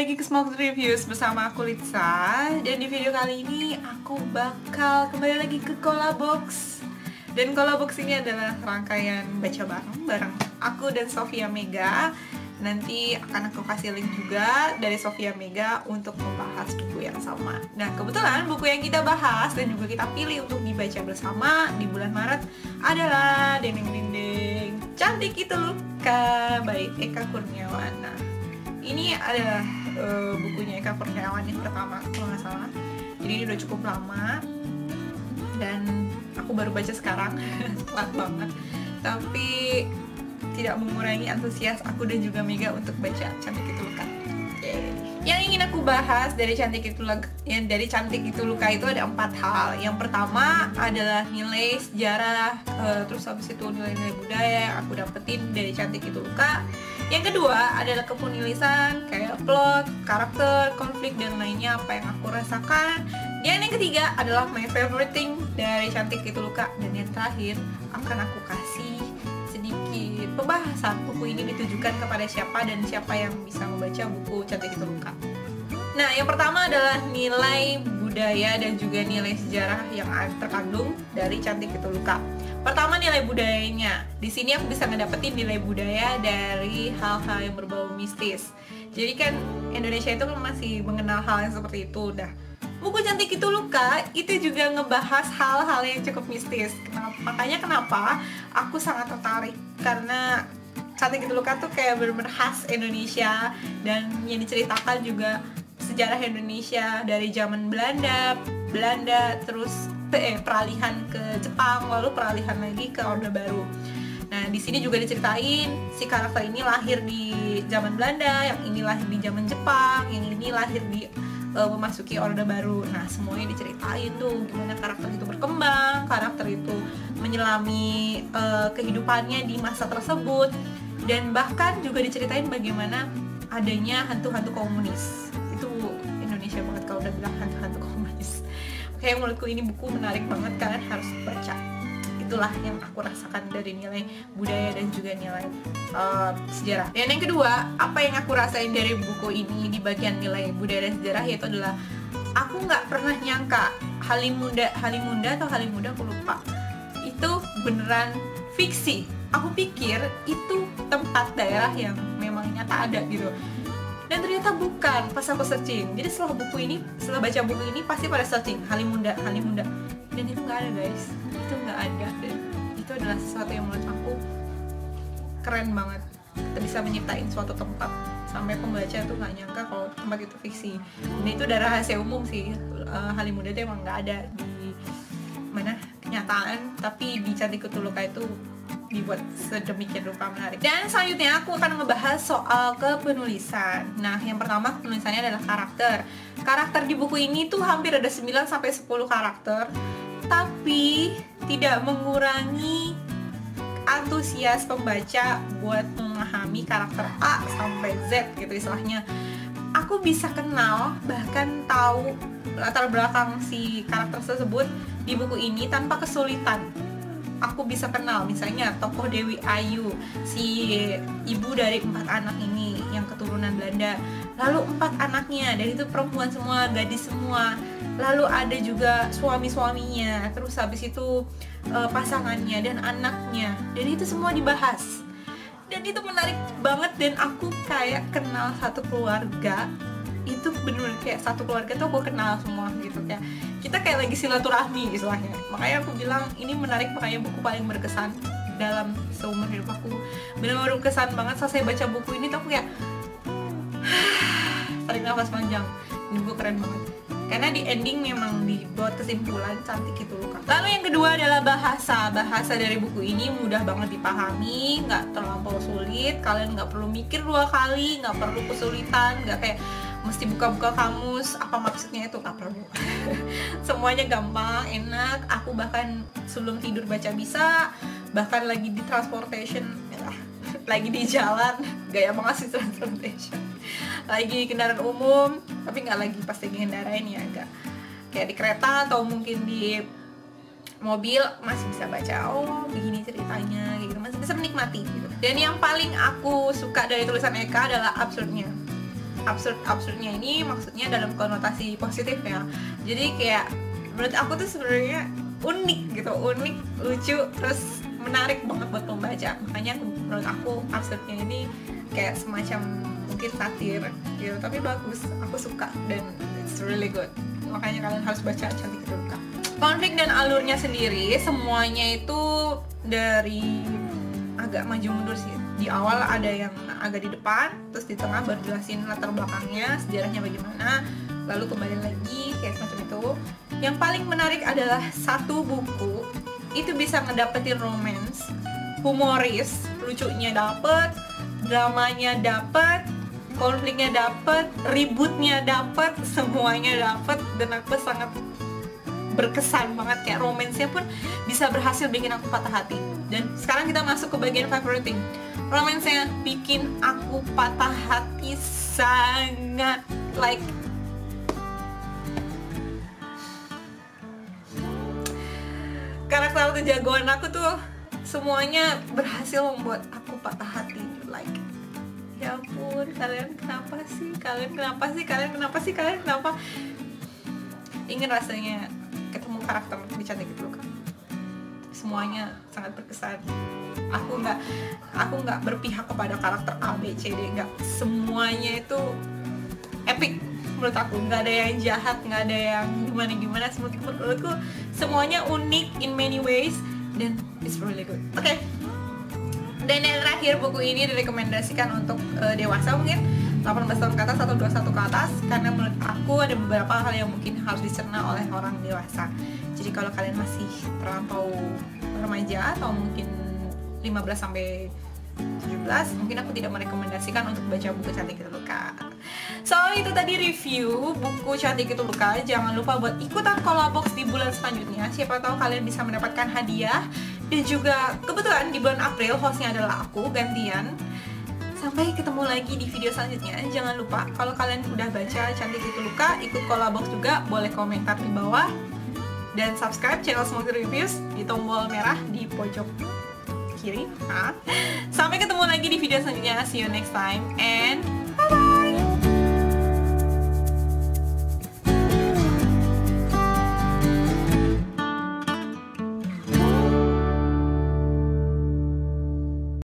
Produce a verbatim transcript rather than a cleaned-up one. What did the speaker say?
lagi ke Smoke Reviews bersama aku Litsa. Dan di video kali ini aku bakal kembali lagi ke Kolabox. Dan Kolabox ini adalah rangkaian baca bareng bareng aku dan Sofia Mega. Nanti akan aku kasih link juga dari Sofia Mega untuk membahas buku yang sama. Nah, kebetulan buku yang kita bahas dan juga kita pilih untuk dibaca bersama di bulan Maret adalah Dendeng Dendeng Cantik Itu Luka by Eka Kurniawan. Nah, ini adalah uh, bukunya Eka Kurniawan yang pertama kalau nggak salah. Jadi ini udah cukup lama dan aku baru baca sekarang, telat banget. Tapi tidak mengurangi antusias aku dan juga Mega untuk baca Cantik Itu Luka. Yeay. Yang ingin aku bahas dari Cantik Itu Luka, yang dari Cantik Itu Luka itu ada empat hal. Yang pertama adalah nilai sejarah, uh, terus habis itu nilai-nilai budaya yang aku dapetin dari Cantik Itu Luka. Yang kedua adalah kepenulisan, kayak plot, karakter, konflik, dan lainnya apa yang aku rasakan. Dan yang ketiga adalah my favorite thing dari Cantik Itu Luka. Dan yang terakhir akan aku kasih sedikit pembahasan buku ini ditujukan kepada siapa dan siapa yang bisa membaca buku Cantik Itu Luka. Nah, yang pertama adalah nilai budaya dan juga nilai sejarah yang terkandung dari Cantik Itu Luka. Pertama, nilai budayanya. Di sini aku bisa ngedapetin nilai budaya dari hal-hal yang berbau mistis. Jadi kan Indonesia itu kan masih mengenal hal yang seperti itu. Dah, buku Cantik Itu Luka itu juga ngebahas hal-hal yang cukup mistis. Kenapa? Makanya kenapa aku sangat tertarik, karena Cantik Itu Luka tuh kayak bener-bener khas Indonesia, dan yang diceritakan juga sejarah Indonesia dari zaman Belanda, Belanda terus eh, peralihan ke Jepang, lalu peralihan lagi ke Orde Baru. Nah, di sini juga diceritain si karakter ini lahir di zaman Belanda, yang ini lahir di zaman Jepang, yang ini lahir di uh, memasuki Orde Baru. Nah, semuanya diceritain tuh gimana karakter itu berkembang, karakter itu menyelami uh, kehidupannya di masa tersebut, dan bahkan juga diceritain bagaimana adanya hantu-hantu komunis. Itu Indonesia banget kalau udah bilang hantu-hantu komunis. Kayak menurutku ini buku menarik banget, kalian harus baca. Itulah yang aku rasakan dari nilai budaya dan juga nilai uh, sejarah. Dan yang kedua, apa yang aku rasain dari buku ini di bagian nilai budaya dan sejarah, yaitu adalah aku nggak pernah nyangka Halimunda, Halimunda atau Halimuda aku lupa, itu beneran fiksi. Aku pikir itu tempat daerah yang memang nyata ada gitu. Dan ternyata bukan, pas aku searching. Jadi setelah buku ini, setelah baca buku ini pasti pada searching Halimunda, Halimunda. Dan itu nggak ada, guys. Itu nggak ada. Dan itu adalah sesuatu yang menurut aku keren banget. Kita bisa menyiptain suatu tempat sampai pembaca tuh nggak nyangka kalau tempat itu fiksi. Dan itu udah rahasia umum sih. Uh, Halimunda itu emang nggak ada di mana kenyataan, tapi di Cantik Itu Luka itu dibuat sedemikian rupa menarik. Dan selanjutnya aku akan ngebahas soal kepenulisan. Nah, yang pertama kepenulisannya adalah karakter. Karakter di buku ini tuh hampir ada sembilan sampai sepuluh karakter, tapi tidak mengurangi antusias pembaca buat memahami karakter A sampai Z gitu istilahnya. Aku bisa kenal, bahkan tahu latar belakang si karakter tersebut di buku ini tanpa kesulitan. Aku bisa kenal misalnya tokoh Dewi Ayu, si ibu dari empat anak ini yang keturunan Belanda. Lalu empat anaknya, dan itu perempuan semua, gadis semua. Lalu ada juga suami-suaminya, terus habis itu uh, pasangannya dan anaknya. Dan itu semua dibahas. Dan itu menarik banget, dan aku kayak kenal satu keluarga. Itu bener-bener kayak satu keluarga tuh aku kenal semua gitu, kayak kita kayak lagi silaturahmi istilahnya. Makanya aku bilang ini menarik, makanya buku paling berkesan dalam seumur hidup aku. Bener-bener berkesan banget selesai baca buku ini tuh aku kayak tarik nafas panjang. Ini buku keren banget karena di ending memang dibuat kesimpulan Cantik Itu Luka. Lalu yang kedua adalah bahasa. Bahasa dari buku ini mudah banget dipahami, nggak terlampau sulit. Kalian nggak perlu mikir dua kali, nggak perlu kesulitan, nggak kayak mesti buka-buka kamus apa maksudnya, itu nggak perlu. Semuanya gampang, enak. Aku bahkan sebelum tidur baca bisa, bahkan lagi di transportation, ya, lagi di jalan, gaya banget sih transportation, lagi kendaraan umum, tapi nggak lagi pas lagi ngendarain ya, agak kayak di kereta atau mungkin di mobil masih bisa baca, oh begini ceritanya gitu, masih bisa menikmati gitu. Dan yang paling aku suka dari tulisan Eka adalah absurdnya. absurd-absurdnya ini maksudnya dalam konotasi positif ya. Jadi kayak menurut aku tuh sebenarnya unik gitu, unik, lucu, terus menarik banget buat pembaca. Makanya menurut aku absurdnya ini kayak semacam mungkin satir gitu, tapi bagus, aku suka dan it's really good. Makanya kalian harus baca Cantik Itu Luka. Konflik dan alurnya sendiri semuanya itu dari agak maju mundur sih. Di awal ada yang agak di depan, terus di tengah baru jelasin latar belakangnya, sejarahnya bagaimana, lalu kembali lagi kayak semacam itu. Yang paling menarik adalah satu buku itu bisa ngedapetin romance, humoris, lucunya dapet, dramanya dapet, konfliknya dapet, ributnya dapet, semuanya dapet, dan aku sangat berkesan banget. Kayak romansnya pun bisa berhasil bikin aku patah hati. Dan sekarang kita masuk ke bagian favorite thing. Romansnya bikin aku patah hati sangat, like karakter jagoan aku tuh semuanya berhasil membuat aku patah hati. Like ya ampun, kalian kenapa sih? Kalian kenapa sih? Kalian kenapa sih? Kalian kenapa? Ingin rasanya ketemu karakter di Cantik Itu Luka. Semuanya sangat berkesan. Aku nggak, aku nggak berpihak kepada karakter A, B, C, D, nggak. Semuanya itu epic menurut aku. Nggak ada yang jahat, nggak ada yang gimana-gimana. Menurutku semuanya unik in many ways dan it's really good. Oke. Okay. Dan yang terakhir, buku ini direkomendasikan untuk uh, dewasa mungkin delapan belas tahun ke atas atau dua puluh satu ke atas, karena menurut aku ada beberapa hal yang mungkin harus dicerna oleh orang dewasa. Jadi kalau kalian masih terlampau remaja atau mungkin lima belas sampai tujuh belas, mungkin aku tidak merekomendasikan untuk baca buku Cantik Itu Luka. So, itu tadi review buku Cantik Itu Luka. Jangan lupa buat ikutan Kolabox di bulan selanjutnya. Siapa tahu kalian bisa mendapatkan hadiah. Dan juga kebetulan di bulan April hostnya adalah aku gantian. Sampai ketemu lagi di video selanjutnya. Jangan lupa kalau kalian udah baca Cantik Itu Luka, ikut Kolabox juga, boleh komentar di bawah. Dan subscribe channel Smokey Reviews di tombol merah di pojok kiri. Nah, sampai ketemu lagi di video selanjutnya. See you next time and bye bye.